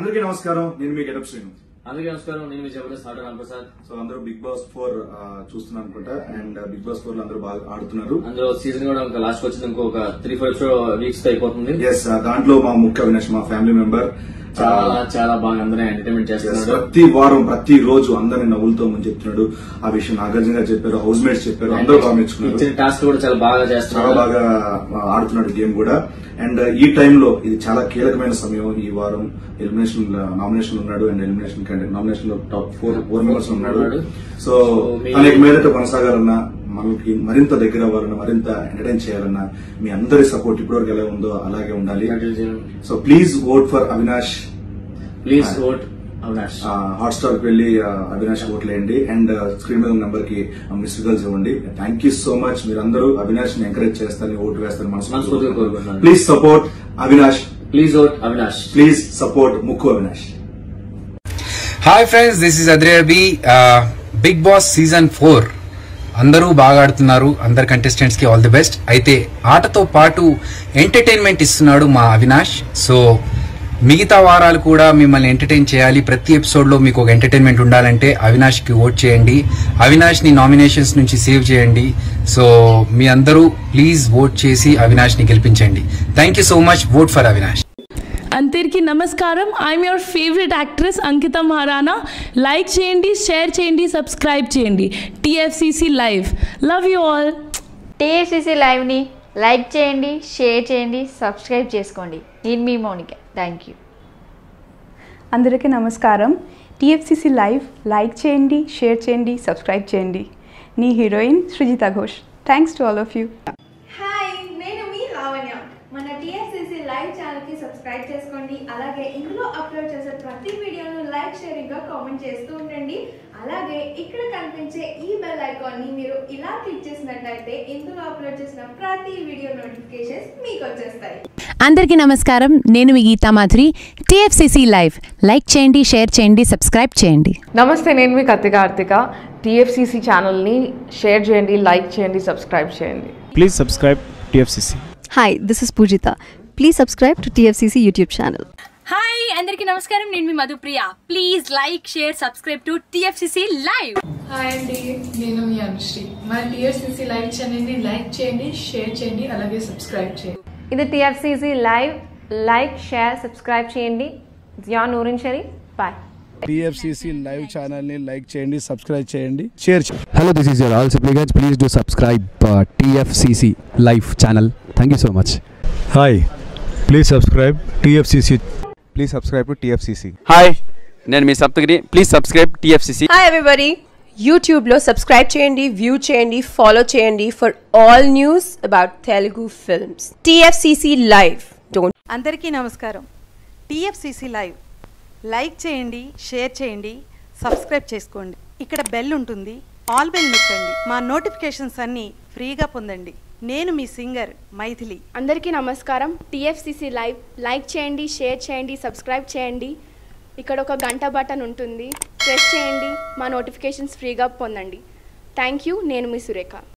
అందరికీ నమస్కారం. నేను మీ గెటప్ శ్రీను. అందరికీ నమస్కారం. నేను మీ జబర్దస్త్ ఆర్డర్ రాంప్రసాద్. సో అందరూ బిగ్ బాస్ 4 చూస్తున్నారు అనుకుంటా. అండ్ బిగ్ బాస్ 4 లో అందరూ బాగా ఆడుతున్నారు. అందులో సీజన్ కూడా లాస్ట్ వచ్చింది, ఇంకొక 3-4 వీక్స్ అయిపోతుంది. ఎస్, దాంట్లో మా ముఖ్య అవినాష్, మా ఫ్యామిలీ మెంబర్, చాలా బాగా అందరినీ ఎంటర్టైన్మెంట్ చేస్తున్నారు. ప్రతి వారం ప్రతి రోజు అందరిని నవ్వులతో ముంచెత్తున్నాడు. ఆ విషయం నాగార్జున గారు చెప్పారు, హౌస్ మేట్స్ చెప్పారు, అందరూ బాగా మెచ్చుకున్నారు. టాస్క్ కూడా చాలా బాగా చేస్తున్నారు, చాలా బాగా ఆడుతున్నాడు గేమ్ కూడా. అండ్ ఈ టైంలో ఇది చాలా కీలకమైన సమయం. ఈ వారం ఎలిమినేషన్ నామినేషన్ ఉన్నాడు అండ్ ఎలిమినేషన్ నామినేషన్ లో టాప్ 4 మెంబర్స్ ఉన్నాడు. సో అనేక మీదట కొనసాగాలన్నా, మనకి మరింత దగ్గర అవ్వాలన్నా, మరింత ఎంటర్టైన్ చేయాలన్నా మీ అందరి సపోర్ట్ ఇప్పటివరకు ఎలా ఉందో అలాగే ఉండాలి. So please vote for Avinash. Please vote Avinash. Hotstar కి వెళ్లి అవినాష్ ఓట్లేయండి అండ్ స్క్రీన్ మీద నెంబర్ కి మిస్డ్ కాల్స్ ఇవ్వండి. Thank you so much. మీరందరూ అవినాష్ ని ఎంకరేజ్ చేస్తారని, ఓటు వేస్తారని మనస్ఫూర్తిగా కోరుకుంటున్నాను. Please support Avinash. Please vote Avinash. Please support ముక్కు Avinash. Hi friends, this is అద్రేబి. బిగ్ బాస్ సీజన్ 4 అందరూ బాగా ఆడుతున్నారు. అందరు కంటెస్టెంట్స్ కి ఆల్ ది బెస్ట్. అయితే ఆటతో పాటు ఎంటర్టైన్మెంట్ ఇస్తున్నాడు మా అవినాష్. సో మిగతా వారాలు కూడా మిమ్మల్ని ఎంటర్టైన్ చేయాలి. ప్రతి ఎపిసోడ్ లో మీకు ఒక ఎంటర్టైన్మెంట్ ఉండాలంటే అవినాష్ కి ఓట్ చేయండి. అవినాష్ ని నామినేషన్స్ నుంచి సేవ్ చేయండి. సో మీ అందరూ ప్లీజ్ ఓట్ చేసి అవినాష్ ని గెలిపించండి. Thank you so much. Vote for Avinash. అందరికీ నమస్కారం. I'm your favourite actress Ankita Maharana. Like చేయండి, షేర్ చేయండి, సబ్స్క్రైబ్ చేయండి. TFCC live. Love you all. TFCC లైవ్ని లైక్ చేయండి, షేర్ చేయండి, సబ్స్క్రైబ్ చేసుకోండి. నేను మీ మౌనిక. Thank you. అందరికీ నమస్కారం. TFCC లైవ్ లైక్ చేయండి, షేర్ చేయండి, సబ్స్క్రైబ్ చేయండి. నీ heroine Srujitha Ghosh. Thanks to all of you. Hi, నేను మీ లావణ్య. మన TFCC లైవ్ ఛానల్కి సబ్స్క్రైబ్ చేసుకోండి. అలాగే ఇందులో అప్లోడ్ చేసే ప్రతి వీడియోను లైక్, షేరింగ్గా కామెంట్ చేస్తూ ఉండండి. అలాగే ఇక్కడ కనిపించే ఈ బెల్ ఐకాన్ని మీరు ఇలా క్లిక్ చేసినట్లయితే ఇందులో అప్లోడ్ చేసిన ప్రతి వీడియో నోటిఫికేషన్స్ మీకు వచ్చేస్తాయి. అందరికీ నమస్కారం. నేను మీ Geetha Madhuri. TFCC live like చేయండి, షేర్ చేయండి, సబ్స్క్రైబ్ చేయండి. నమస్తే, నేను మీ కార్తిక. TFCC ఛానల్ని షేర్ చేయండి, లైక్ చేయండి, సబ్స్క్రైబ్ చేయండి. Please subscribe TFCC. Hi, this is Poojitha. Please subscribe to TFCC YouTube channel. Hi, అందరికీ నమస్కారం. నేను మీ Madhupriya. Please like, share, subscribe to TFCC live. Hi అండి, నేను మీ అనుశ్రీ. మన TFCC లైవ్ ఛానల్ని లైక్ చేయండి, షేర్ చేయండి, అలాగే సబ్స్క్రైబ్ చేయండి. ఇది TFCC live. Like, share, subscribe చేయండి. Zia Noorin Sharif. Bye. TFCC live ఛానల్ని లైక్ చేయండి, సబ్స్క్రైబ్ చేయండి, షేర్ చేయండి. Hello, this is your all supplicants. Please do subscribe TFCC live channel. Thank you so much. Hi, please subscribe TFCC. Please subscribe to TFCC. హాయ్, నేను మీ Saptagiri. Please subscribe TFCC. Hi everybody. యూట్యూబ్లో subscribe చేయండి, view చేయండి, follow చేయండి for all news about Telugu films. TFCC live. అందరికీ నమస్కారం. TFCC live like చేయండి, షేర్ చేయండి, సబ్స్క్రైబ్ చేసుకోండి. ఇక్కడ బెల్ ఉంటుంది, ఆల్ బెల్ నొక్కండి. మా నోటిఫికేషన్స్ అన్నీ ఫ్రీగా పొందండి. నేను మీ సింగర్ మైథిలి. అందరికీ నమస్కారం. TFCC లైవ్ లైక్ చేయండి, షేర్ చేయండి, సబ్స్క్రైబ్ చేయండి. ఇక్కడ ఒక గంట బటన్ ఉంటుంది, ప్రెస్ చేయండి. మా నోటిఫికేషన్స్ ఫ్రీగా పొందండి. Thank you. నేను మీ సురేఖ.